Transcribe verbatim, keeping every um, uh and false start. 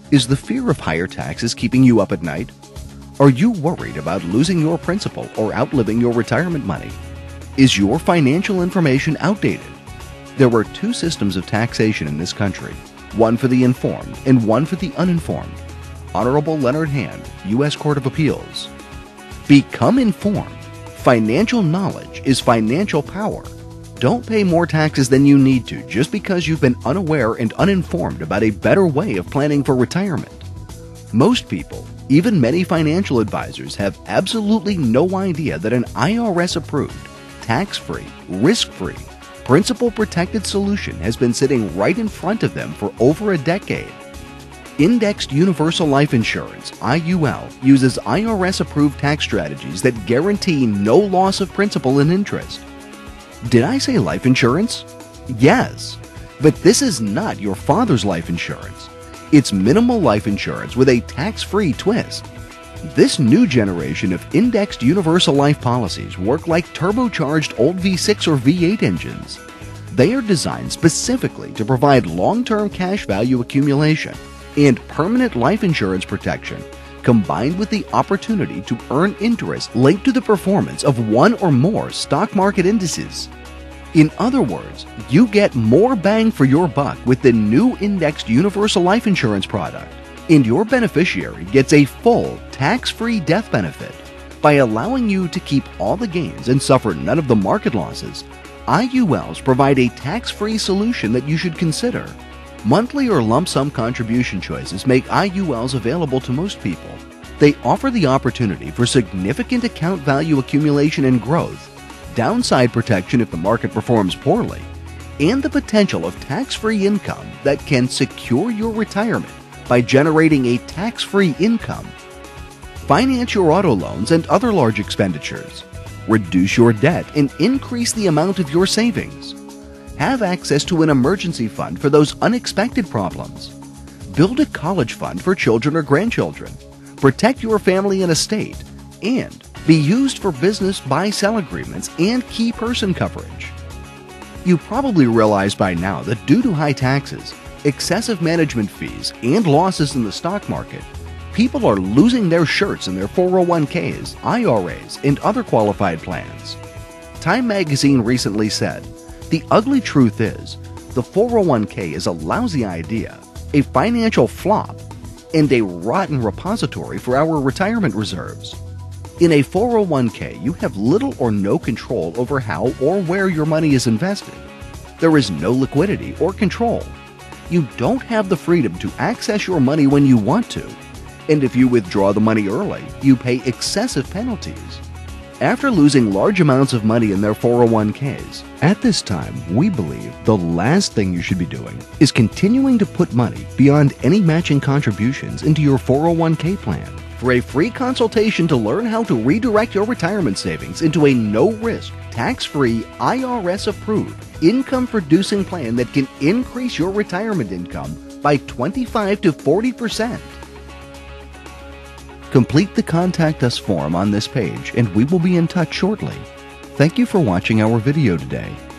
Is the fear of higher taxes keeping you up at night? Are you worried about losing your principal or outliving your retirement money? Is your financial information outdated? There are two systems of taxation in this country, one for the informed and one for the uninformed. Honorable Leonard Hand, U S Court of Appeals. Become informed. Financial knowledge is financial power. Don't pay more taxes than you need to just because you've been unaware and uninformed about a better way of planning for retirement. Most people, even many financial advisors, have absolutely no idea that an I R S-approved, tax-free, risk-free, principal-protected solution has been sitting right in front of them for over a decade. Indexed Universal Life Insurance, I U L, uses I R S-approved tax strategies that guarantee no loss of principal and interest. Did I say life insurance? Yes, but this is not your father's life insurance. It's minimal life insurance with a tax-free twist. This new generation of indexed universal life policies work like turbocharged old V six or V eight engines. They are designed specifically to provide long-term cash value accumulation and permanent life insurance protection, combined with the opportunity to earn interest linked to the performance of one or more stock market indices. In other words, you get more bang for your buck with the new indexed universal life insurance product, and your beneficiary gets a full tax-free death benefit. By allowing you to keep all the gains and suffer none of the market losses, I U Ls provide a tax-free solution that you should consider. Monthly or lump sum contribution choices make I U Ls available to most people. They offer the opportunity for significant account value accumulation and growth, downside protection if the market performs poorly, and the potential of tax-free income that can secure your retirement by generating a tax-free income. Finance your auto loans and other large expenditures. Reduce your debt and increase the amount of your savings. Have access to an emergency fund for those unexpected problems. Build a college fund for children or grandchildren. Protect your family and estate, and be used for business buy-sell agreements and key person coverage. You probably realize by now that due to high taxes, excessive management fees, and losses in the stock market, people are losing their shirts in their four oh one Ks, I R As, and other qualified plans. Time magazine recently said, "The ugly truth is, the four oh one K is a lousy idea, a financial flop, and a rotten repository for our retirement reserves." In a four oh one K, you have little or no control over how or where your money is invested. There is no liquidity or control. You don't have the freedom to access your money when you want to, and if you withdraw the money early, you pay excessive penalties. After losing large amounts of money in their four oh one Ks, at this time, we believe the last thing you should be doing is continuing to put money beyond any matching contributions into your four oh one K plan. For a free consultation to learn how to redirect your retirement savings into a no-risk, tax-free, I R S-approved, income-producing plan that can increase your retirement income by twenty-five to forty percent. Complete the Contact Us form on this page and we will be in touch shortly. Thank you for watching our video today.